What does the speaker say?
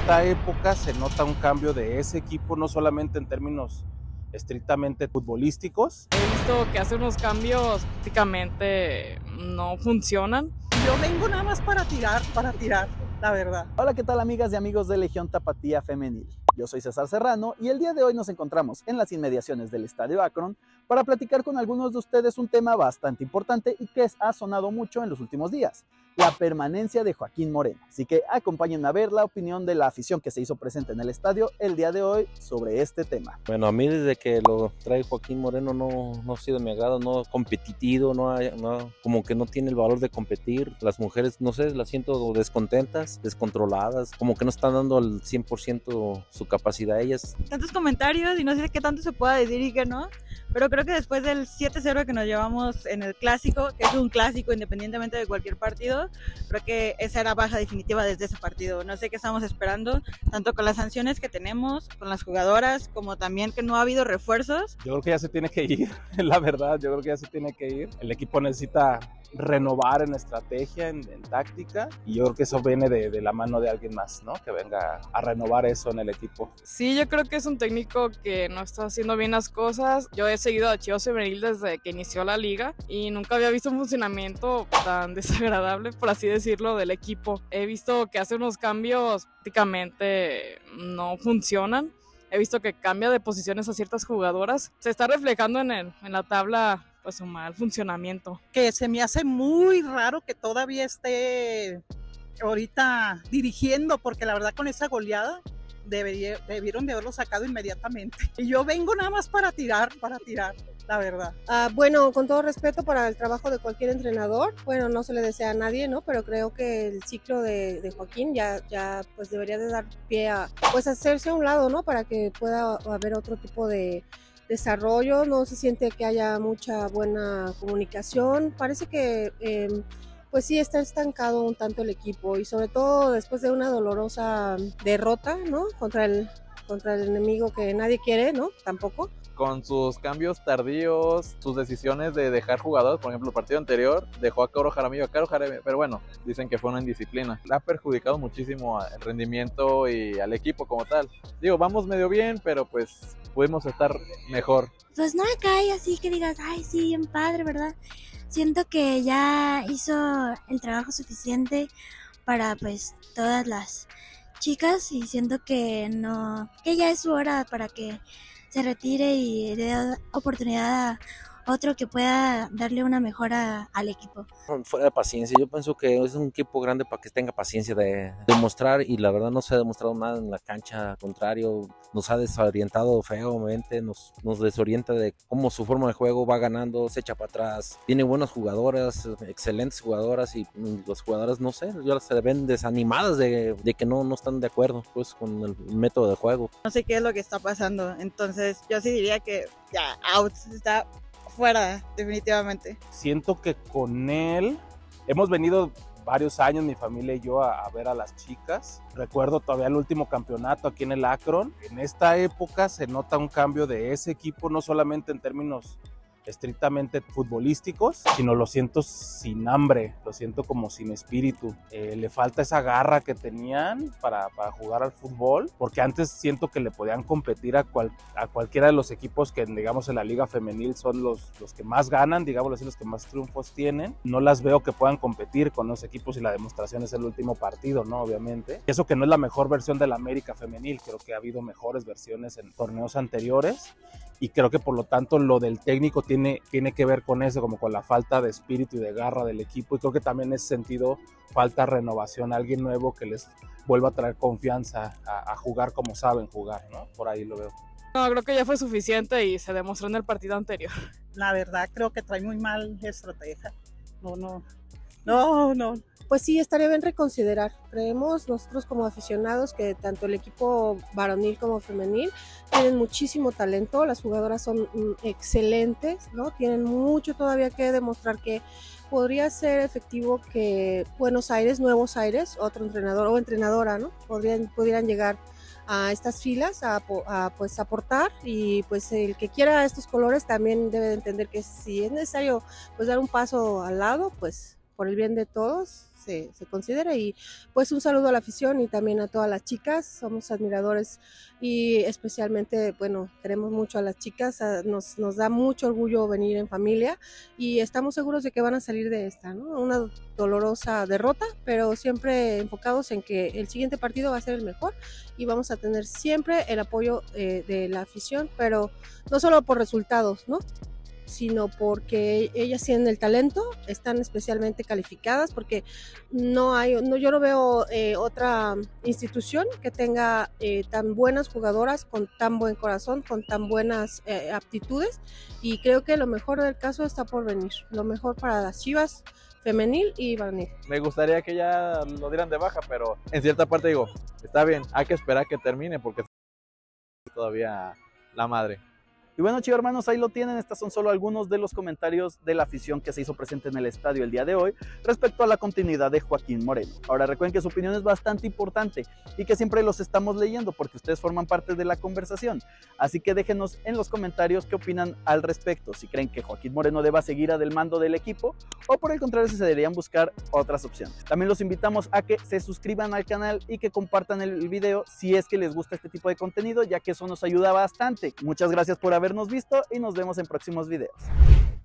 esta época se nota un cambio de ese equipo, no solamente en términos estrictamente futbolísticos. He visto que hace unos cambios prácticamente no funcionan. Yo vengo nada más para tirar, la verdad. Hola, ¿qué tal amigas y amigos de Legión Tapatía Femenil? Yo soy César Serrano y el día de hoy nos encontramos en las inmediaciones del Estadio Akron para platicar con algunos de ustedes un tema bastante importante y que ha sonado mucho en los últimos días: la permanencia de Joaquín Moreno. Así que acompáñenme a ver la opinión de la afición que se hizo presente en el estadio el día de hoy sobre este tema. Bueno, a mí desde que lo trae Joaquín Moreno no ha sido de mi agrado, no competitivo, como que no tiene el valor de competir. Las mujeres, no sé, las siento descontentas, descontroladas, como que no están dando al 100% su capacidad a ellas. Tantos comentarios y no sé qué tanto se pueda decir y qué no, pero creo que después del 7-0 que nos llevamos en el clásico, que es un clásico independientemente de cualquier partido, creo que esa era baja definitiva desde ese partido. No sé qué estamos esperando, tanto con las sanciones que tenemos, con las jugadoras, como también que no ha habido refuerzos. Yo creo que ya se tiene que ir, la verdad, yo creo que ya se tiene que ir. El equipo necesita renovar en estrategia, en táctica, y yo creo que eso viene de la mano de alguien más, ¿no? Que venga a renovar eso en el equipo. Sí, yo creo que es un técnico que no está haciendo bien las cosas. Yo he seguido a Chivas Femenil desde que inició la liga y nunca había visto un funcionamiento tan desagradable, por así decirlo, del equipo. He visto que hace unos cambios prácticamente no funcionan. He visto que cambia de posiciones a ciertas jugadoras. Se está reflejando en la tabla, pues su mal funcionamiento. Que se me hace muy raro que todavía esté ahorita dirigiendo, porque la verdad con esa goleada debieron de haberlo sacado inmediatamente. Y yo vengo nada más para tirar, la verdad. Bueno, con todo respeto para el trabajo de cualquier entrenador, bueno, no se le desea a nadie, ¿no? Pero creo que el ciclo de Joaquín ya pues debería de dar pie a pues hacerse a un lado, ¿no? Para que pueda haber otro tipo de desarrollo. No se siente que haya mucha buena comunicación. Parece que pues sí está estancado un tanto el equipo, y sobre todo después de una dolorosa derrota, ¿no? Contra el enemigo que nadie quiere, ¿no? Tampoco. Con sus cambios tardíos, sus decisiones de dejar jugadores, por ejemplo, el partido anterior dejó a Caro Jaramillo, pero bueno, dicen que fue una indisciplina. Le ha perjudicado muchísimo el rendimiento y al equipo como tal. Digo, vamos medio bien, pero pues pudimos estar mejor. Pues no acá hay así que digas, ay, sí, bien padre, ¿verdad? Siento que ya hizo el trabajo suficiente para pues todas las chicas, y siento que ya es su hora para que se retire y dé oportunidad a otro que pueda darle una mejora al equipo. Fuera de paciencia, yo pienso que es un equipo grande para que tenga paciencia de demostrar, y la verdad no se ha demostrado nada en la cancha, al contrario, nos ha desorientado feamente, nos desorienta de cómo su forma de juego va ganando, se echa para atrás. Tiene buenas jugadoras, excelentes jugadoras, y las jugadoras, no sé, ya se ven desanimadas de que no están de acuerdo pues con el método de juego. No sé qué es lo que está pasando, entonces yo sí diría que ya out, está fuera definitivamente. Siento que con él hemos venido varios años, mi familia y yo, a ver a las chicas. Recuerdo todavía el último campeonato aquí en el Akron. En esta época se nota un cambio de ese equipo, no solamente en términos estrictamente futbolísticos, sino lo siento sin hambre, lo siento como sin espíritu. Le falta esa garra que tenían para jugar al fútbol, porque antes siento que le podían competir a cualquiera de los equipos que, digamos, en la liga femenil son los que más ganan, digamos así, los que más triunfos tienen. No las veo que puedan competir con los equipos, y la demostración es el último partido, ¿no? Obviamente. Eso que no es la mejor versión de la América femenil, creo que ha habido mejores versiones en torneos anteriores, y creo que por lo tanto lo del técnico tiene que ver con eso, como con la falta de espíritu y de garra del equipo, y creo que también en ese sentido falta renovación, alguien nuevo que les vuelva a traer confianza a jugar como saben jugar, ¿no? Por ahí lo veo. No, creo que ya fue suficiente y se demostró en el partido anterior. La verdad creo que trae muy mal estrategia. No. Pues sí, estaría bien reconsiderar. Creemos nosotros como aficionados que tanto el equipo varonil como femenil tienen muchísimo talento, las jugadoras son excelentes, ¿no? Tienen mucho todavía que demostrar, que podría ser efectivo que Buenos Aires, Nuevos Aires, otro entrenador o entrenadora, ¿no? Pudieran llegar a estas filas pues aportar, y pues el que quiera estos colores también debe de entender que si es necesario pues dar un paso al lado, pues por el bien de todos se considere. Y pues un saludo a la afición y también a todas las chicas, somos admiradores y especialmente, bueno, queremos mucho a las chicas, nos da mucho orgullo venir en familia y estamos seguros de que van a salir de esta, ¿no? Una dolorosa derrota, pero siempre enfocados en que el siguiente partido va a ser el mejor y vamos a tener siempre el apoyo de la afición, pero no solo por resultados, ¿no?, sino porque ellas tienen el talento, están especialmente calificadas, porque yo no veo otra institución que tenga tan buenas jugadoras, con tan buen corazón, con tan buenas aptitudes, y creo que lo mejor del caso está por venir, lo mejor para las Chivas femenil y varonil. Me gustaría que ya lo dieran de baja, pero en cierta parte digo, está bien, hay que esperar que termine porque todavía la madre. Y bueno, chicos hermanos, ahí lo tienen. Estos son solo algunos de los comentarios de la afición que se hizo presente en el estadio el día de hoy respecto a la continuidad de Joaquín Moreno. Ahora recuerden que su opinión es bastante importante y que siempre los estamos leyendo porque ustedes forman parte de la conversación. Así que déjenos en los comentarios qué opinan al respecto, si creen que Joaquín Moreno deba seguir del mando del equipo o por el contrario si se deberían buscar otras opciones. También los invitamos a que se suscriban al canal y que compartan el video si es que les gusta este tipo de contenido, ya que eso nos ayuda bastante. Muchas gracias por habernos visto y nos vemos en próximos videos.